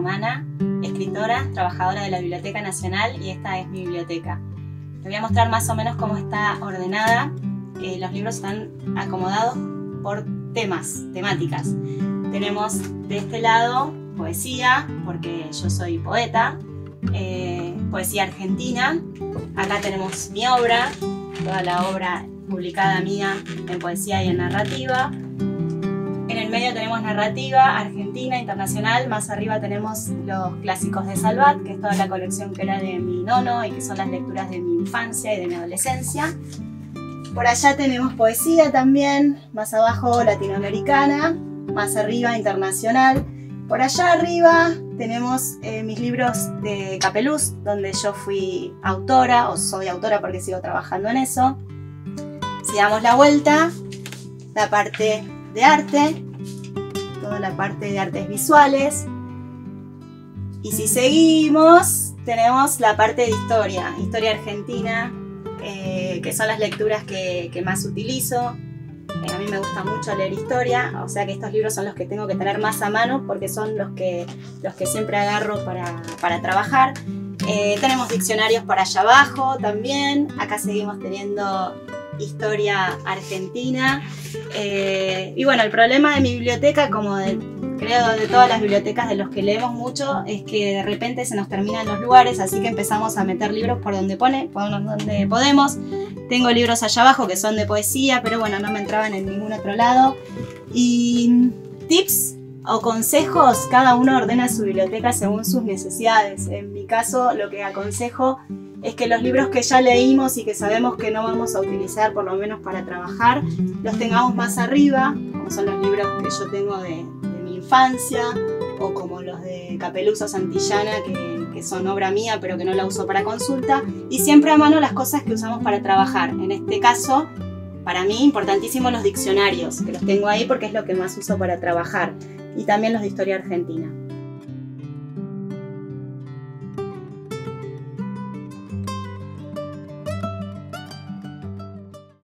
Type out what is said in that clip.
Romana, escritora, trabajadora de la Biblioteca Nacional, y esta es mi biblioteca. Te voy a mostrar más o menos cómo está ordenada. Los libros están acomodados por temáticas. Tenemos de este lado poesía, porque yo soy poeta, poesía argentina. Acá tenemos mi obra, toda la obra publicada mía en poesía y en narrativa. En el medio tenemos narrativa argentina, internacional. Más arriba tenemos los clásicos de Salvat, que es toda la colección que era de mi nono y que son las lecturas de mi infancia y de mi adolescencia. Por allá tenemos poesía también, más abajo latinoamericana, más arriba internacional. Por allá arriba tenemos mis libros de Capeluz, donde yo fui autora, o soy autora porque sigo trabajando en eso. Si damos la vuelta, la parte de arte, toda la parte de artes visuales. Y si seguimos, tenemos la parte de historia argentina, que son las lecturas que más utilizo. A mí me gusta mucho leer historia, o sea que estos libros son los que tengo que tener más a mano porque son los que siempre agarro para trabajar. Tenemos diccionarios por allá abajo también. Acá seguimos teniendo historia argentina. Y bueno, el problema de mi biblioteca, como creo de todas las bibliotecas de los que leemos mucho, es que de repente se nos terminan los lugares, así que empezamos a meter libros por donde podemos. Tengo libros allá abajo que son de poesía, pero bueno, no me entraban en ningún otro lado. Y tips o consejos, cada uno ordena su biblioteca según sus necesidades. En mi caso, lo que aconsejo es que los libros que ya leímos y que sabemos que no vamos a utilizar, por lo menos para trabajar, los tengamos más arriba, como son los libros que yo tengo de mi infancia, o como los de Capeluz o Santillana, que son obra mía pero que no la uso para consulta, y siempre a mano las cosas que usamos para trabajar. En este caso, para mí, importantísimo los diccionarios, que los tengo ahí porque es lo que más uso para trabajar, y también los de historia argentina.